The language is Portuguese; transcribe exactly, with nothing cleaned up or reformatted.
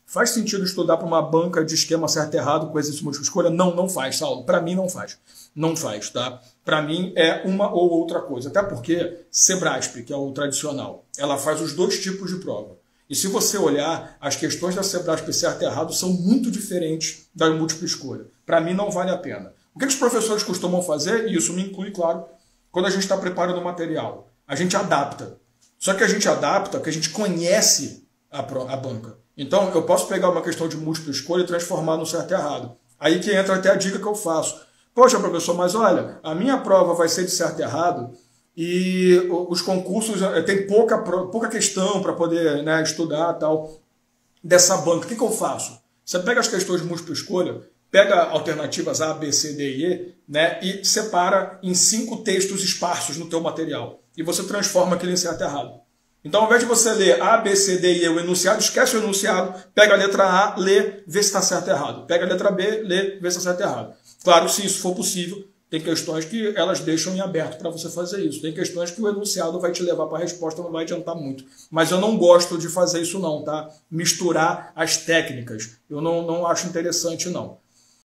Faz sentido estudar para uma banca de esquema certo e errado com exercício múltipla escolha? Não, não faz, Saulo. Para mim não faz. Não faz, tá? Para mim é uma ou outra coisa. Até porque Sebrasp, que é o tradicional, ela faz os dois tipos de prova. E se você olhar, as questões da Sebrasp certo e errado são muito diferentes da múltipla escolha. Para mim não vale a pena. O que os professores costumam fazer, e isso me inclui, claro, quando a gente está preparando o material, a gente adapta. Só que a gente adapta porque a gente conhece a, a banca. Então, eu posso pegar uma questão de múltipla escolha e transformar no certo e errado. Aí que entra até a dica que eu faço. Poxa, professor, mas olha, a minha prova vai ser de certo e errado e os concursos tem pouca, pouca questão para poder, né, estudar tal dessa banca. O que, que eu faço? Você pega as questões de múltipla escolha, pega alternativas A, B, C, D e E, né, e separa em cinco textos esparsos no teu material. E você transforma aquilo em certo e errado. Então, ao invés de você ler A, B, C, D e E, o enunciado, esquece o enunciado, pega a letra A, lê, vê se está certo ou errado. Pega a letra B, lê, vê se está certo ou errado. Claro, se isso for possível, tem questões que elas deixam em aberto para você fazer isso. Tem questões que o enunciado vai te levar para a resposta, não vai adiantar muito. Mas eu não gosto de fazer isso não, tá? Misturar as técnicas. Eu não, não acho interessante não.